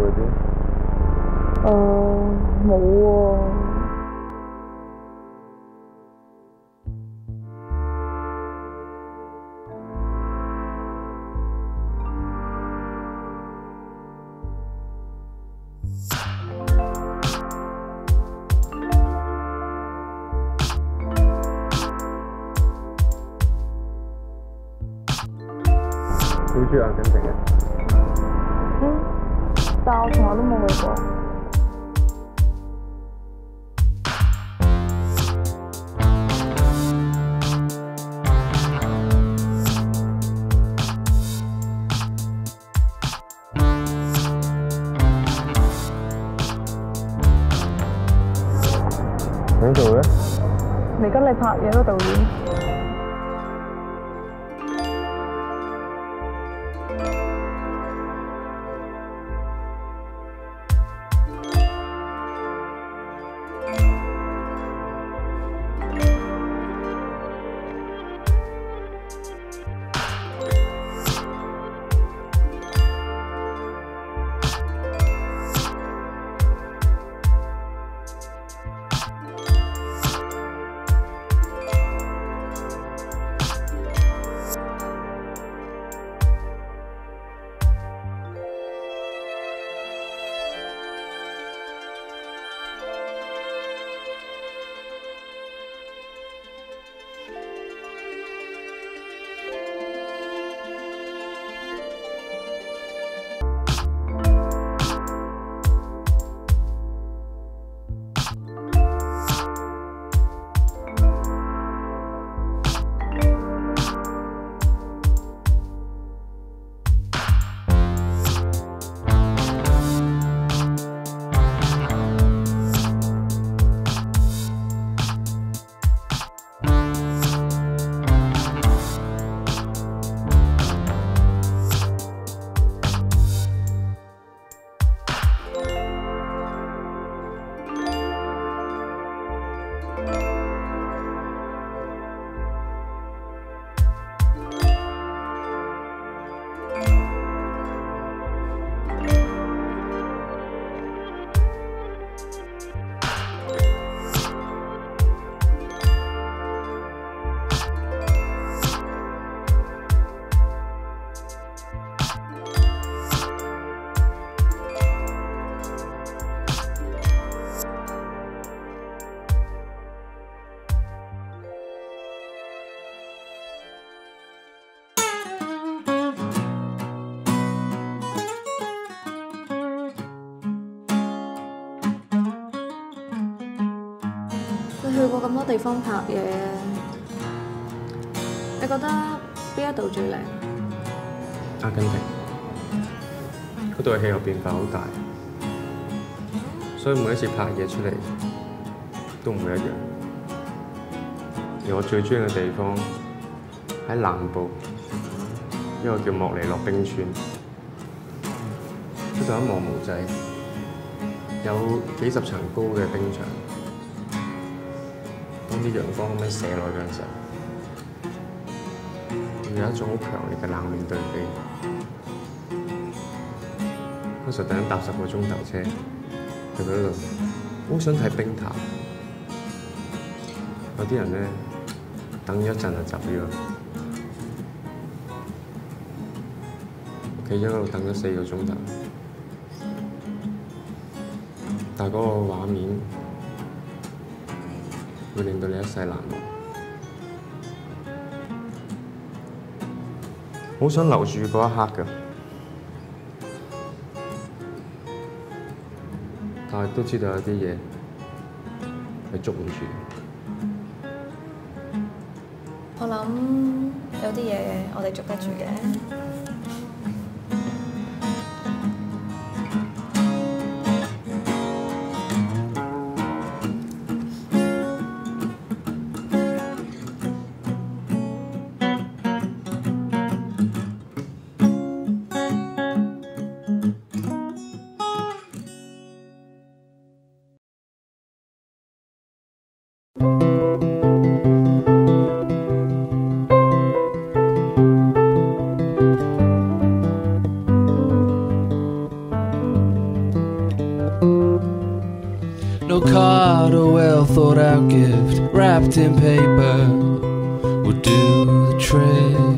嗰啲？ 冇喎。 好中意阿根廷嘅。 但我從來都冇去過。 喺度嘅？ 嚟跟你拍嘢嗰導演。 你去過咁多地方拍嘢，你覺得邊一度最靚？ 阿根廷嗰度嘅氣候變化好大，所以每一次拍嘢出嚟都唔會一樣。而我最中意嘅地方喺南部一個叫莫尼諾冰川，嗰度一望無際，有幾十層高嘅冰牆。當啲陽光咁樣射落去嗰陣時候，會有一種好強烈嘅冷暖對比。嗰時候突然搭10個鐘頭車去嗰度，好想睇冰塔。有啲人咧等咗一陣就走咗，企咗喺度等咗4個鐘頭，但係嗰個畫面會令到你一世難忘。好想留住嗰一刻㗎，但係都知道有啲嘢係捉唔住。 我諗有啲嘢我哋捉得住嘅。 No card or well thought out gift wrapped in paper would do the trick.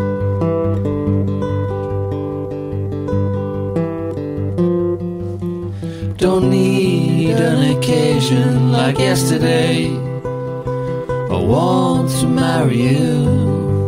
Don't need an occasion like yesterday. I want to marry you.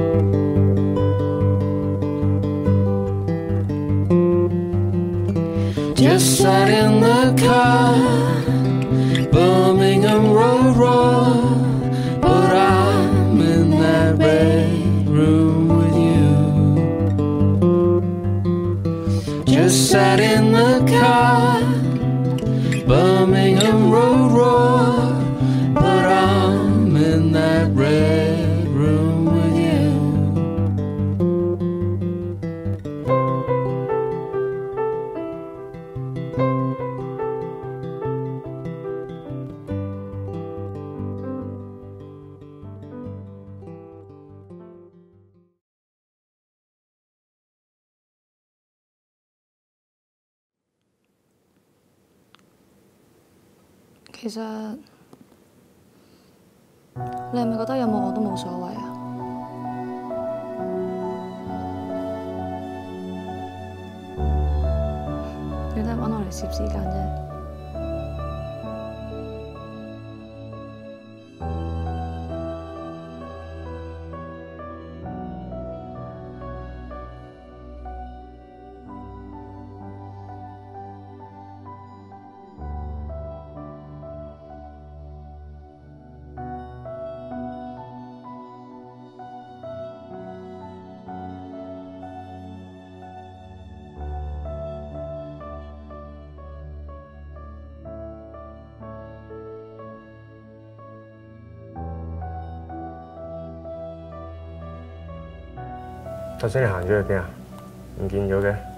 Just sat in the car, Birmingham Road, but I'm in that red room with you. Just sat in the car, Birmingham Road, but I'm in that red room with you. 其實你係咪覺得有冇我都冇所謂啊？你都係揾我嚟攝時間啫。 頭先你行咗去邊啊？唔見咗嘅。